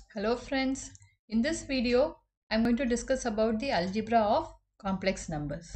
Hello friends, in this video I am going to discuss about the algebra of complex numbers.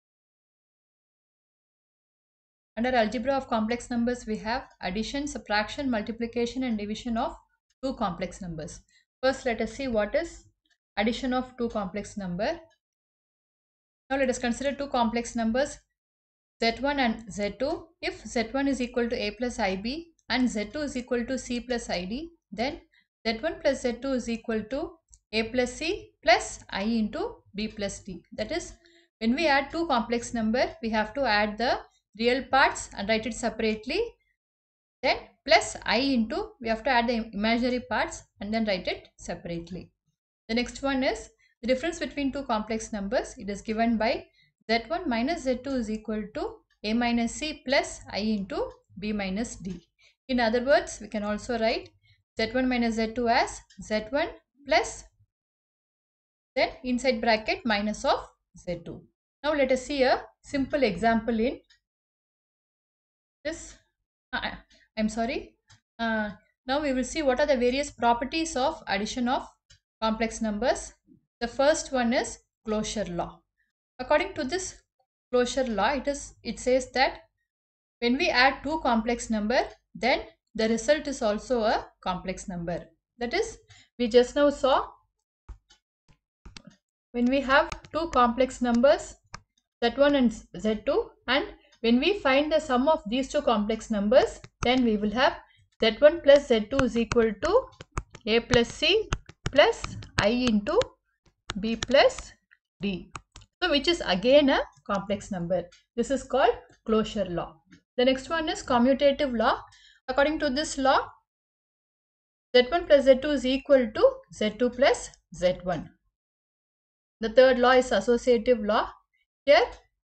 Under algebra of complex numbers we have addition, subtraction, multiplication and division of two complex numbers. First let us see what is addition of two complex number. Now let us consider two complex numbers z1 and z2. If z1 is equal to a plus ib and z2 is equal to c plus id, then z1 plus z2 is equal to a plus c plus I into b plus d. That is, when we add two complex number, we have to add the real parts and write it separately. Then plus I into, we have to add the imaginary parts and then write it separately. The next one is the difference between two complex numbers. It is given by z1 minus z2 is equal to a minus c plus I into b minus d. In other words, we can also write z1 minus z2 as z1 plus then inside bracket minus of z2. Now let us see a simple example in this. Now we will see what are the various properties of addition of complex numbers. The first one is closure law. According to this closure law, it says that when we add two complex number, then the result is also a complex number. That is, we just now saw when we have two complex numbers z1 and z2, and when we find the sum of these two complex numbers, then we will have z1 plus z2 is equal to a plus c plus I into b plus d. So which is again a complex number. This is called closure law. The next one is commutative law. According to this law, z1 plus z2 is equal to z2 plus z1. The third law is associative law. Here,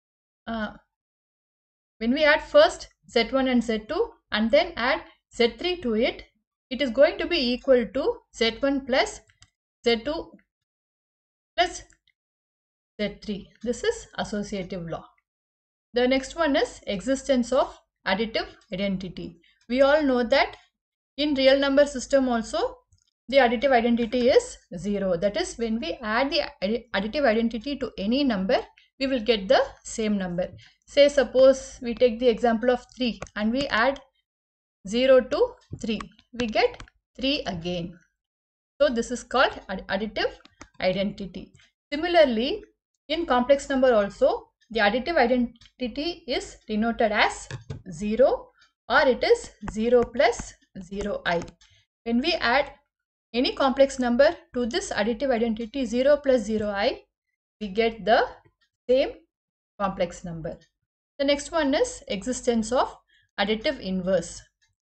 when we add first z1 and z2 and then add z3 to it, it is going to be equal to z1 plus z2 plus z3. This is associative law. The next one is existence of additive identity. We all know that in real number system also the additive identity is 0. That is, when we add the additive identity to any number, we will get the same number. Say suppose we take the example of 3 and we add 0 to 3. We get 3 again. So this is called additive identity. Similarly, in complex number also, the additive identity is denoted as 0 or it is 0 plus 0i. When we add any complex number to this additive identity 0 plus 0i, we get the same complex number. The next one is existence of additive inverse.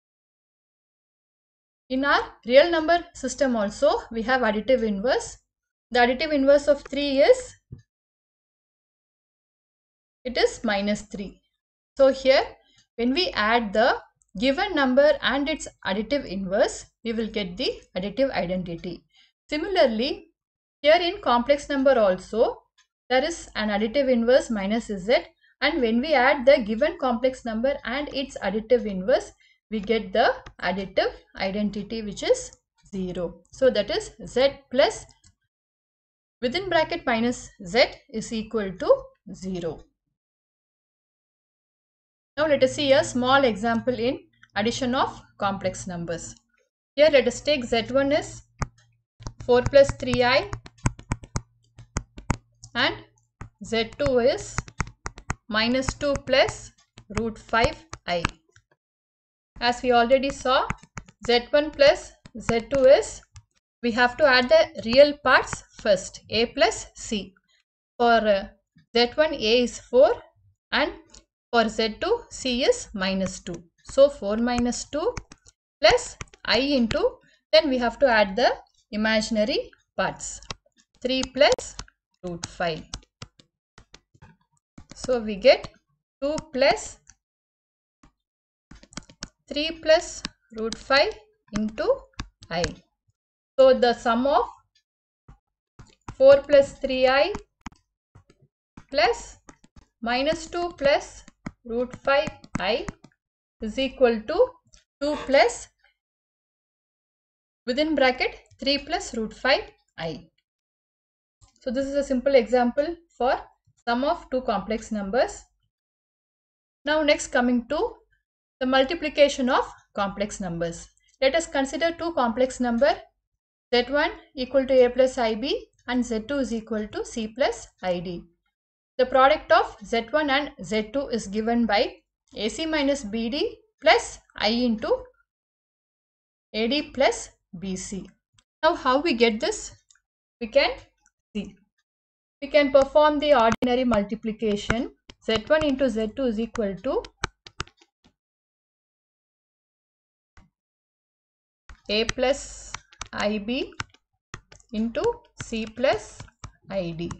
In our real number system also, we have additive inverse. The additive inverse of 3 is, it is minus 3. So here, when we add the given number and its additive inverse, we will get the additive identity. Similarly, here in complex number also, there is an additive inverse minus z, and when we add the given complex number and its additive inverse, we get the additive identity which is 0. So that is z plus within bracket minus z is equal to 0. Now let us see a small example in addition of complex numbers. Here let us take z1 is 4 plus 3i and z2 is minus 2 plus root 5i. As we already saw, z1 plus z2 is, we have to add the real parts first, a plus c. For z1 a is 4 and for z2 c is minus 2. So 4 minus 2 plus I into, then we have to add the imaginary parts, 3 plus root 5. So we get 2 plus 3 plus root 5 into I. So the sum of 4 plus 3i plus minus 2 plus root 5i is equal to 2 plus, within bracket 3 plus root 5i. So this is a simple example for sum of two complex numbers. Now next coming to the multiplication of complex numbers. Let us consider two complex number z1 equal to a plus ib and z2 is equal to c plus id. The product of z1 and z2 is given by ac minus bd plus I into ad plus bc. Now how we get this? We can see. We can perform the ordinary multiplication. Z1 into Z2 is equal to A plus IB into C plus ID.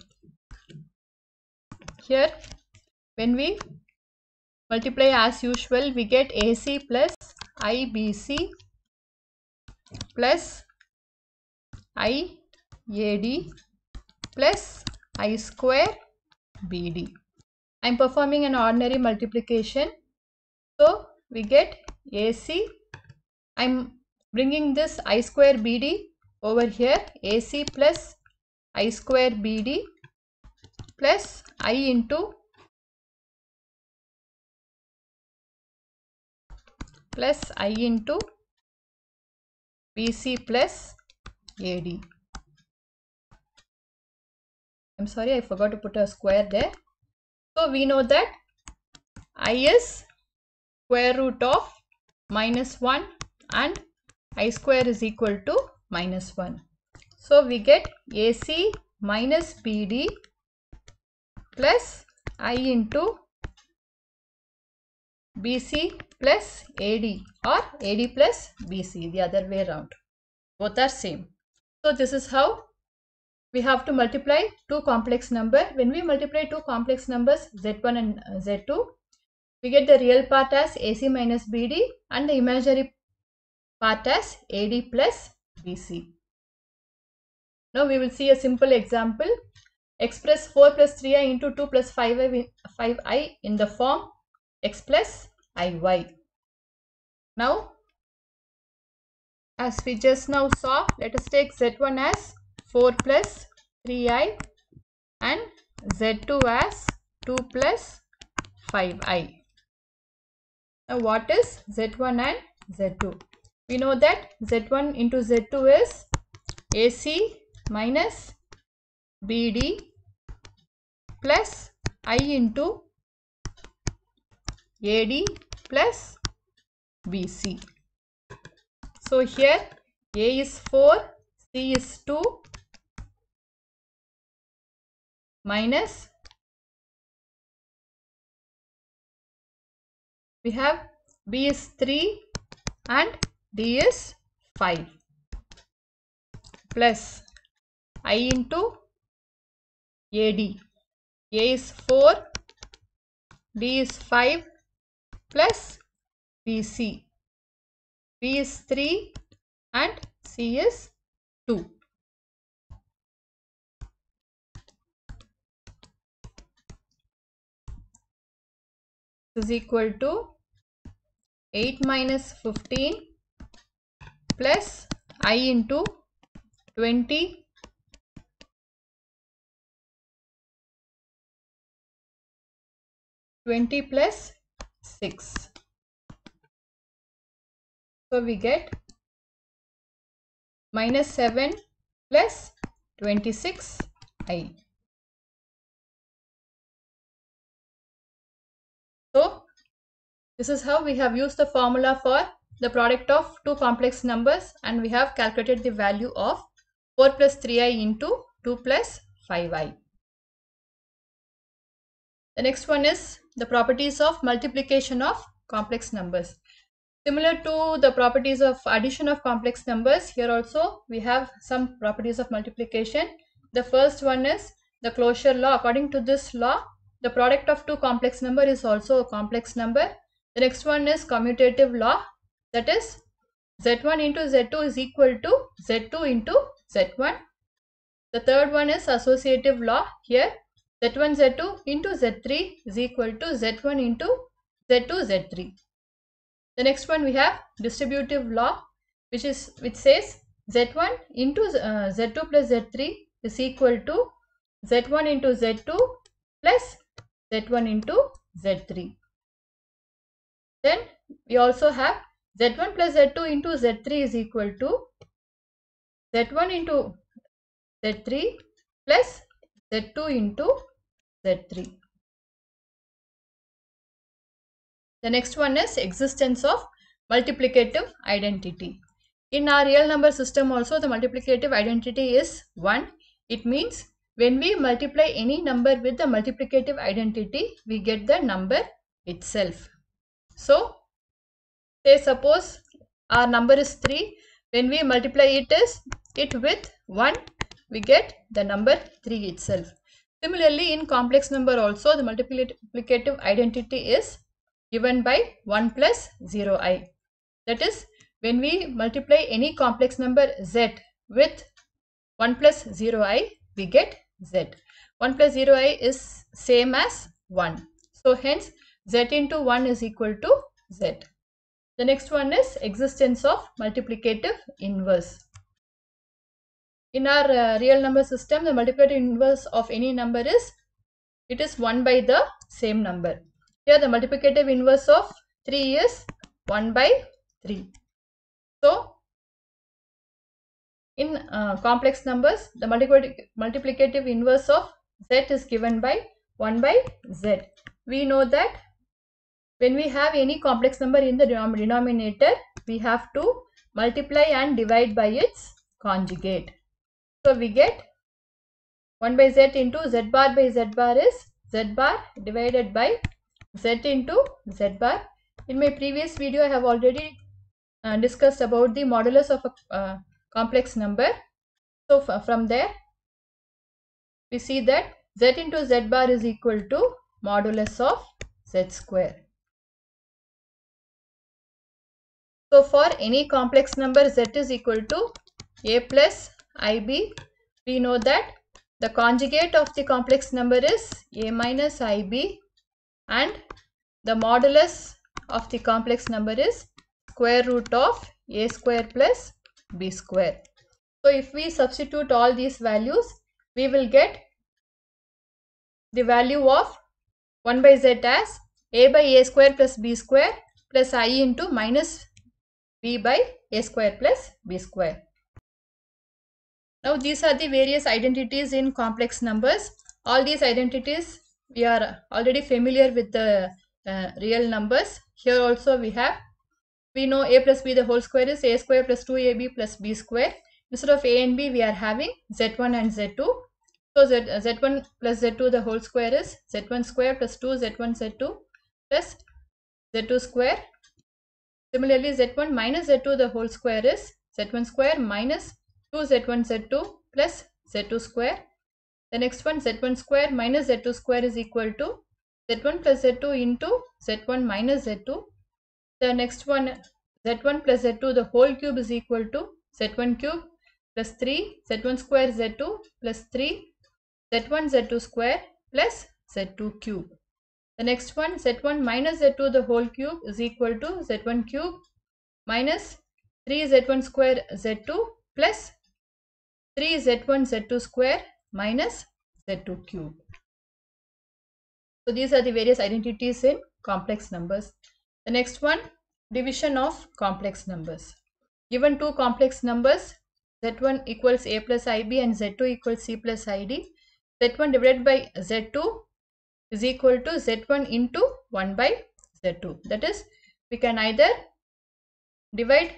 Here, when we multiply as usual, we get AC plus IBC plus IAD plus I square BD. I am performing an ordinary multiplication. So we get AC. I am bringing this I square BD over here. AC plus I square BD plus I into BC plus AD. I'm sorry, I forgot to put a square there. So we know that I is square root of minus 1 and I square is equal to minus 1. So we get AC minus BD plus I into BC plus AD or AD plus BC, the other way around. Both are same. So this is how we have to multiply two complex number. When we multiply two complex numbers Z1 and Z2, we get the real part as AC minus BD and the imaginary part as AD plus BC. Now we will see a simple example. Express 4 plus 3i into 2 plus 5i in the form x plus iy. Now, as we just now saw, let us take Z1 as 4 plus 3i and Z2 as 2 plus 5i. Now what is Z1 and Z2? We know that Z1 into Z2 is AC minus BD plus I into AD plus BC. So here A is 4, C is 2 minus we have B is 3 and D is 5 plus I into AD. A is 4, D is 5 plus BC. B is 3 and C is 2. This is equal to 8 minus 15 plus I into 20 plus 6. So we get minus 7 plus 26i. So this is how we have used the formula for the product of two complex numbers, and we have calculated the value of 4 plus 3i into 2 plus 5i. The next one is the properties of multiplication of complex numbers. Similar to the properties of addition of complex numbers, here also we have some properties of multiplication. The first one is the closure law. According to this law, the product of two complex number is also a complex number. The next one is commutative law, that is Z1 into Z2 is equal to Z2 into Z1. The third one is associative law. Here Z1 Z2 into Z3 is equal to Z1 into Z2 Z3. The next one we have distributive law, which says Z1 into Z2 plus Z3 is equal to Z1 into Z2 plus Z1 into Z3. Then we also have Z1 plus Z2 into Z3 is equal to Z1 into Z3 plus Z2 into Z3. The next one is existence of multiplicative identity. In our real number system also the multiplicative identity is 1. It means when we multiply any number with the multiplicative identity, we get the number itself. So, say suppose our number is 3. When we multiply it with 1, we get the number 3 itself. Similarly, in complex number also the multiplicative identity is given by 1 plus 0i. That is, when we multiply any complex number z with 1 plus 0i, we get z. 1 plus 0i is same as 1. So, hence z into 1 is equal to z. The next one is existence of multiplicative inverse. In our real number system, the multiplicative inverse of any number is, it is 1 by the same number. Here the multiplicative inverse of 3 is 1 by 3. So, in complex numbers, the multiplicative inverse of z is given by 1 by z. We know that when we have any complex number in the denominator, we have to multiply and divide by its conjugate. So, we get 1 by z into z bar by z bar is z bar divided by z into z bar. In my previous video, I have already discussed about the modulus of a complex number. So, from there, we see that z into z bar is equal to modulus of z square. So, for any complex number z is equal to a plus ib, we know that the conjugate of the complex number is a minus ib and the modulus of the complex number is square root of a square plus b square. So, if we substitute all these values, we will get the value of 1 by z as a by a square plus b square plus I into minus b by a square plus b square. Now, these are the various identities in complex numbers. All these identities we are already familiar with the real numbers. Here also we know a plus b the whole square is a square plus 2ab plus b square. Instead of a and b, we are having z1 and z2. So, z1 plus z2 the whole square is z1 square plus 2 z1 z2 plus z2 square. Similarly, z1 minus z2 the whole square is z1 square minus 2 z1 z2 plus z2 square. The next one, z1 square minus z2 square is equal to z1 plus z2 into z1 minus z2. The next one, z1 plus z2 the whole cube is equal to z1 cube plus 3 z1 square z2 plus 3 z1 z2 square plus z2 cube. The next one, z1 minus z2 the whole cube is equal to z1 cube minus 3 z1 square z2 plus 3 z1 z2 square minus z2 cube. So, these are the various identities in complex numbers. The next one, division of complex numbers. Given two complex numbers, z1 equals a plus ib and z2 equals c plus id, z1 divided by z2 is equal to z1 into 1 by z2. That is, we can either divide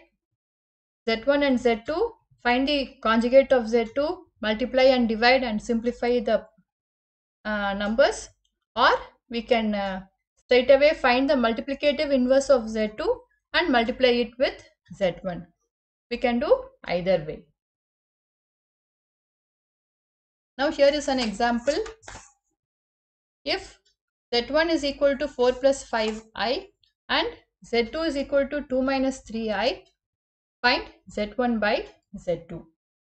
z1 and z2, find the conjugate of z2, multiply and divide and simplify the numbers, or we can straight away find the multiplicative inverse of z2 and multiply it with z1. We can do either way. Now, here is an example. If z1 is equal to 4 plus 5i and z2 is equal to 2 minus 3i, find z1 by z2.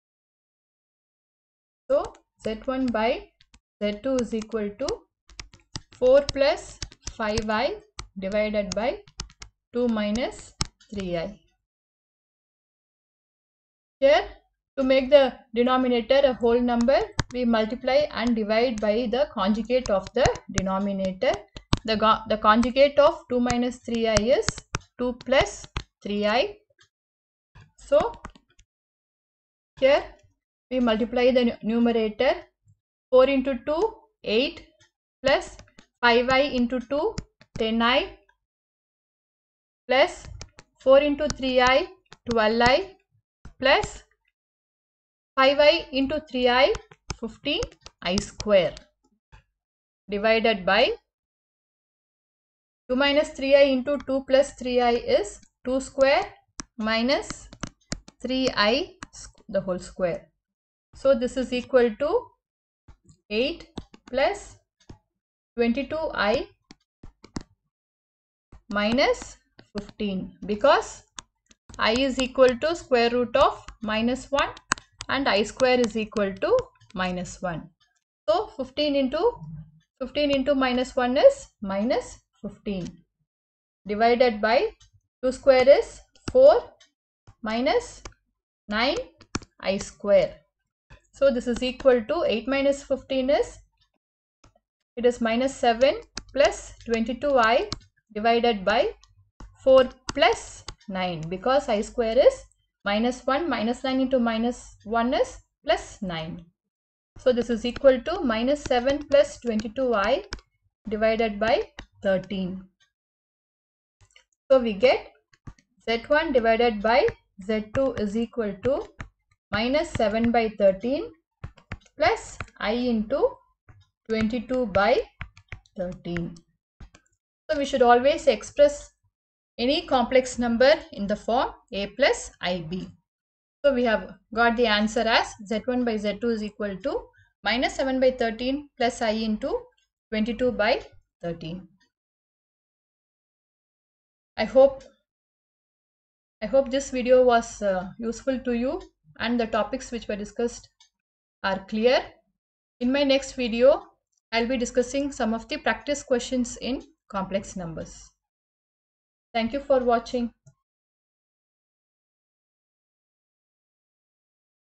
So, z1 by z2 is equal to 4 plus 5i divided by 2 minus 3i. Here To make the denominator a whole number, we multiply and divide by the conjugate of the denominator. The conjugate of 2 minus 3i is 2 plus 3i. So here we multiply the numerator. 4 into 2, 8 plus 5i into 2, 10i plus 4 into 3i, 12i plus 5i into 3i, 15i square divided by 2 minus 3i into 2 plus 3i is 2 square minus 3i the whole square. So this is equal to 8 plus 22i minus 15, because I is equal to square root of minus 1 and I square is equal to minus 1. So 15 into minus 1 is minus 15 divided by 2 square is 4 minus 9 I square. So this is equal to 8 minus 15 is, it is minus 7 plus 22i divided by 4 plus 9, because I square is minus 1, minus 9 into minus 1 is plus 9. So this is equal to minus 7 plus 22i divided by 13. So we get Z1 divided by Z2 is equal to minus 7 by 13 plus I into 22 by 13. So we should always express any complex number in the form a plus ib. So we have got the answer as Z1 by Z2 is equal to minus 7 by 13 plus I into 22 by 13. I hope this video was useful to you and the topics which were discussed are clear. In my next video, I'll be discussing some of the practice questions in complex numbers. Thank you for watching.